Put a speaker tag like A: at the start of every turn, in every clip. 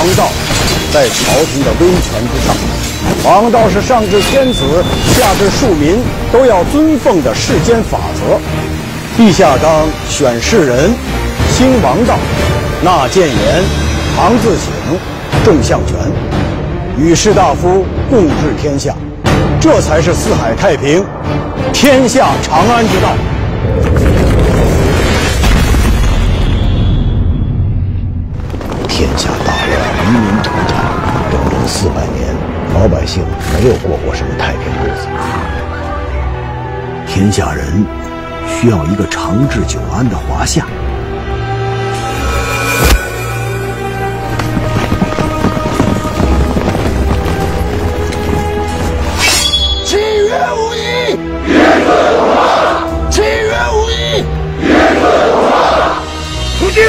A: 王道在朝廷的威权之上。王道是上至天子，下至庶民都要尊奉的世间法则。陛下当选士人，兴王道，纳谏言，唐自省，重相权，与士大夫共治天下，这才是四海太平，天下长安之道。天下大乱，黎民涂炭，整整400年，老百姓没有过什么太平日子。天下人需要一个长治久安的华夏。
B: 7月5日，元字通话。7月5日，元字通话。出去。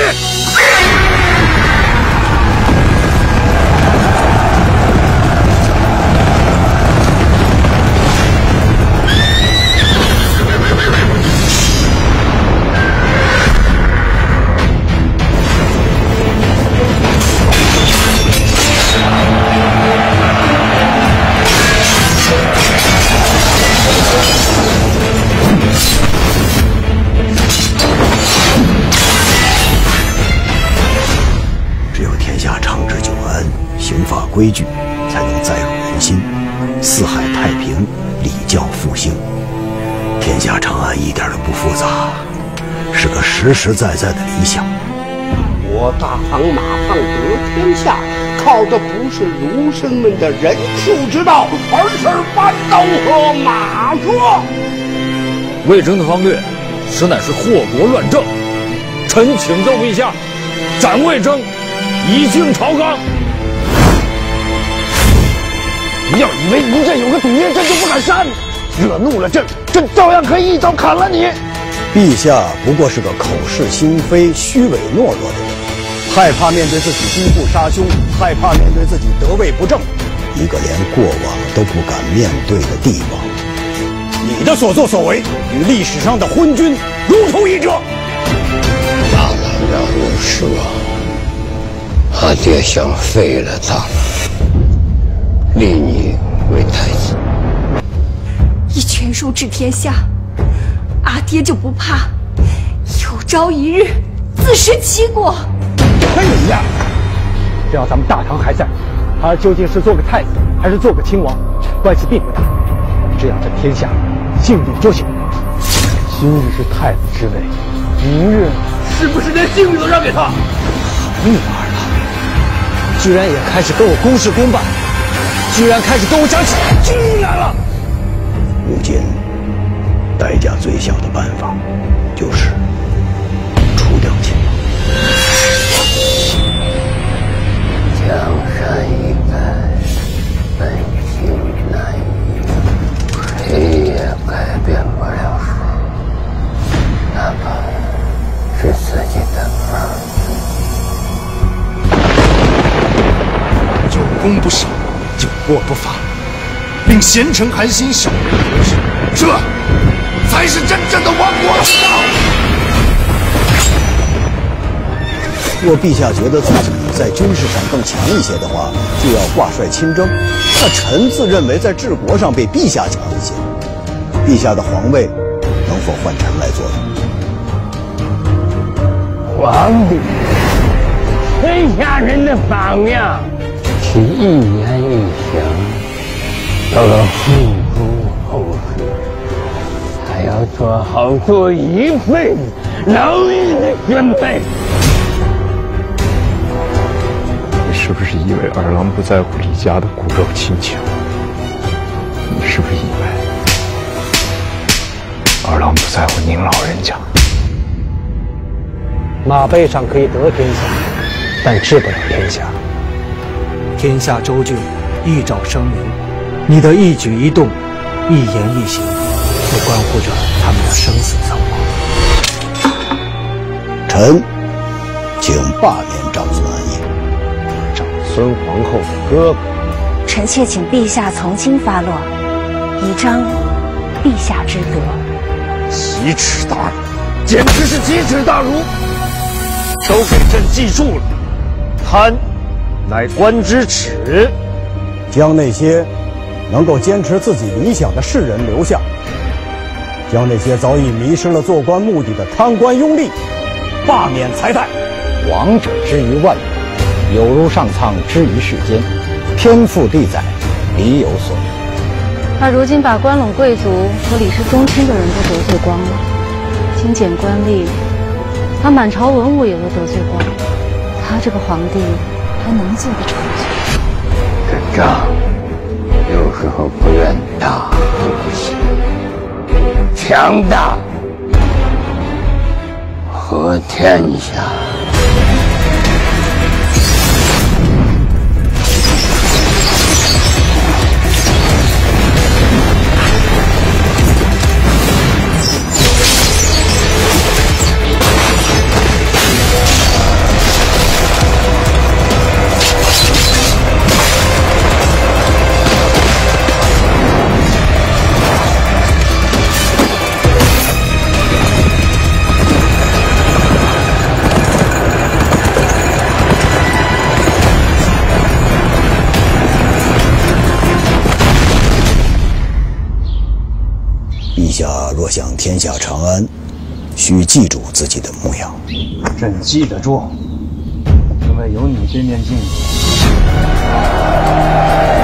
B: 规矩才能载入人心，四海太平，礼教复兴。天下长安一点都不复杂，是个实实在在的理想。
C: 我大唐马放得天下，靠的不是儒生们的仁术之道，而是弯刀和马术。
D: 魏征的方略，实乃是祸国乱政。臣请奏陛下，斩魏征，以敬朝纲。你要以为您这有个底，朕就不敢杀你，惹怒了朕照样可以一刀砍了你。
A: 陛下不过是个口是心非、虚伪懦弱的人，害怕面对自己逼父杀兄，害怕面对自己得位不正，一个连过往都不敢面对的帝王。你的所作所为与历史上的昏君如出一辙。
C: 大郎让我失望，阿爹想废了大郎，立你为太子。
E: 以权术治天下，阿爹就不怕有朝一日自食其果？
F: 跟你一样，只要咱们大唐还在，他究竟是做个太子还是做个亲王，关系并不大。只要这天下幸运就行。今日是太子之位，明日
D: 是不是连性命都让给他？
F: 女儿了，居然也开始跟我公事公办，居然开始跟我讲起居然了。
A: 如今代价最小的办法就是除掉亲王。
C: 江山易改，本性难移，谁也改变不了谁，哪怕是自己的儿
G: 子。有功不赏，有过不罚，令贤臣寒心，小人得势，这才是真正的亡国之道。
A: 若陛下觉得自己在军事上更强一些的话，就要挂帅亲征。那臣自认为在治国上比陛下强一些，陛下的皇位能否换臣来做呢？
C: 皇帝，天下人的榜样，其一言一行都要付诸后世，还要做好做一辈子牢狱的准备。
H: 是不是以为二郎不在乎李家的骨肉亲情？你是不是以为二郎不在乎您老人家？
F: 马背上可以得天下，但治不了天下。天下州郡一爪生民，你的一举一动、一言一行，都关乎着他们的生死存亡。
A: 臣请罢免长孙安业。
F: 孙皇后的哥哥，
E: 臣妾请陛下从轻发落，以彰陛下之德。
D: 奇耻大辱，简直是奇耻大辱！都给朕记住了，贪
A: 乃官之耻。将那些能够坚持自己理想的士人留下，将那些早已迷失了做官目的的贪官拥吏罢免才代。
I: 王者之于万有，有如上苍之于世间，天赋地载，理有所依。
J: 他如今把关陇贵族和李氏宗亲的人都得罪光了，精简官吏，他满朝文武也都得罪光了，他这个皇帝还能做得成吗？
C: 这仗有时候不愿打不行，强大和天下。
B: 陛下若想天下长安，需记住自己的模样。
F: 朕记得住，因为有你这面镜子。